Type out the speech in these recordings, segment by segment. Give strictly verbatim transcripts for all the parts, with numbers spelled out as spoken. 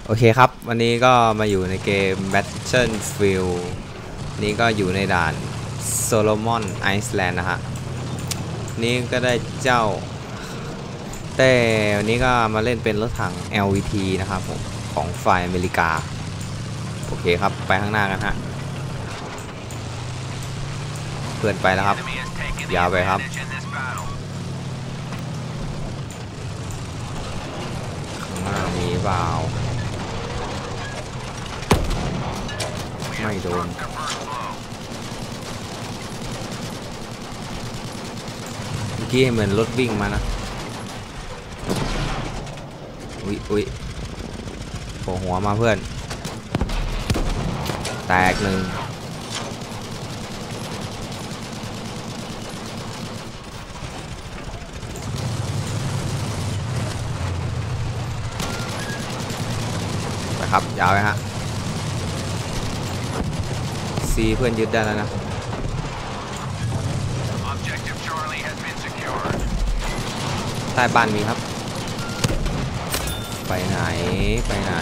โอเคครับวันนี้ก็มาอยู่ในเกม Battlefield นี้ก็อยู่ในด่าน Solomon Island นะฮะนี่ก็ได้เจ้าแต่วันนี้ก็มาเล่นเป็นรถถัง แอล วี ที นะครับผมของฝ่ายอเมริกาโอเคครับไปข้างหน้ากันฮะเพื่อนไปแล้วครับยาวไปครับข้างหน้ามีเปล่าไม่โดนเมื่อกี้เหมือนรถวิ่งมานะอุ๊ยอุ๊ยโผล่หัวมาเพื่อนแตกหนึ่งไปครับยาวไปฮะซีเพื่อนยึดได้แล้วนะใต้บ้านมีครับไปไหนไปไหน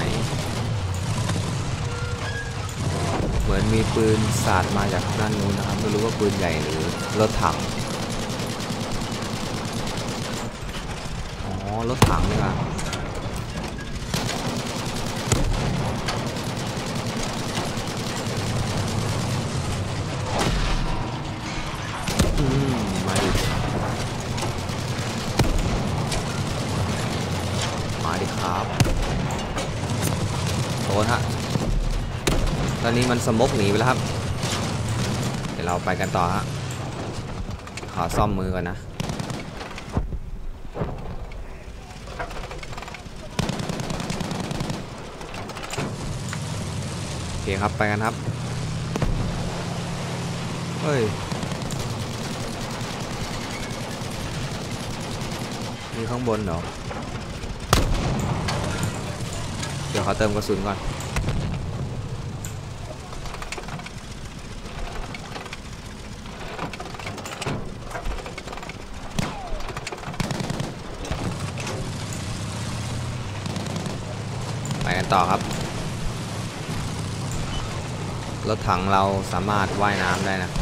เหมือนมีปืนสาดมาจากด้านนู้นนะครับไม่รู้ว่าปืนใหญ่หรือรถถังอ๋อรถถังนี่ครับอืมมาดิมาดิครับโดนฮะตอนนี้มันสมกหนีไปแล้วครับเดี๋ยวเราไปกันต่อฮะขอซ่อมมือก่อนนะโอเคครับไปกันครับเฮ้ยมีข้างบนเหรอเดี๋ยวเขาเติมกระสุนก่อนไปกันต่อครับรถถังเราสามารถว่ายน้ำได้นะ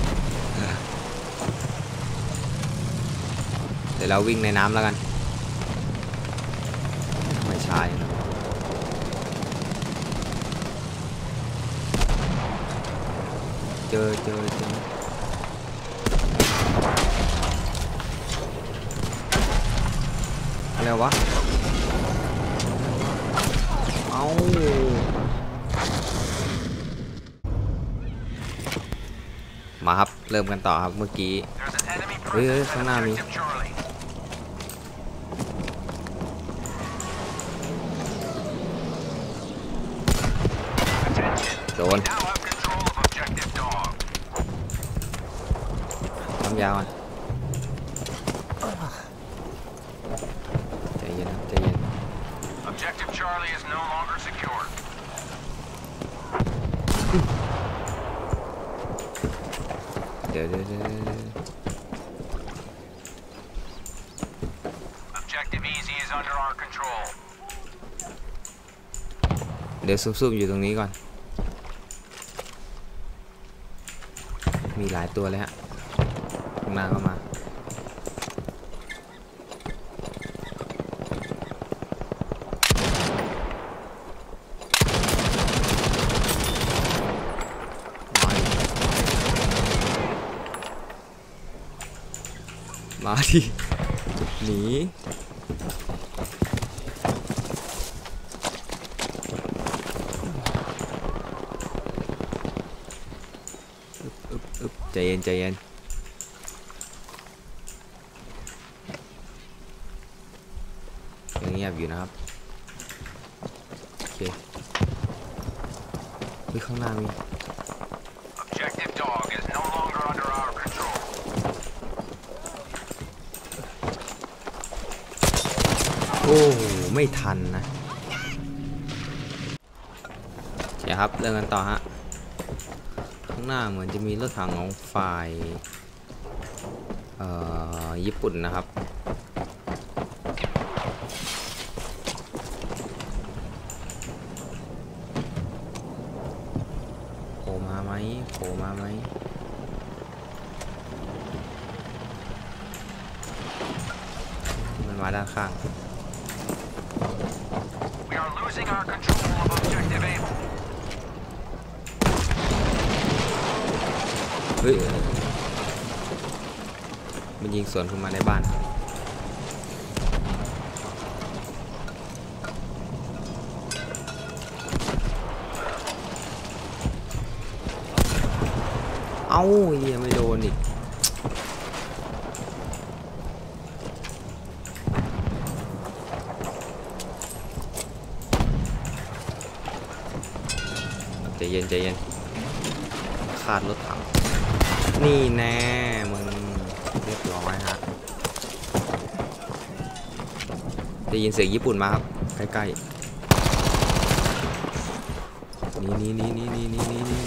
เดี๋ยวเราวิ่งในน้ำแล้วกันไม่ใช่นะเจอเจอเจออะไรวะเอามาครับเริ่มกันต่อครับเมื่อกี้เฮ้ยข้างหน้ามีโดนทำยาวใจเย็นครับใจเย็นเดี๋ยวเดี๋ยวเดี๋ยวเดี๋ยวซุ่มๆอยู่ตรงนี้ก่อนมีหลายตัวเลยฮะข้างหน้าก็มามาดิหนีใจเย็นใจเย็นยังเงียบอยู่นะครับโอเควิข้างหน้ามีโอ้ไม่ทันนะโอเคครับเริ่มกันต่อฮะข้างหน้าเหมือนจะมีรถถังของฝ่ายญี่ปุ่นนะครับโผล่มาไหมมันมาด้านข้างเฮ้ยมันยิงสวนเข้ามาในบ้านเอ้ายังไม่โดนอีกใจเย็นใจเย็นคาดรถถังนี่แน่มึงเรียบร้อยฮะได้ยินเสียงญี่ปุ่นมาครับใกล้ๆนี่นี่นี่นี่นี่นี่นี่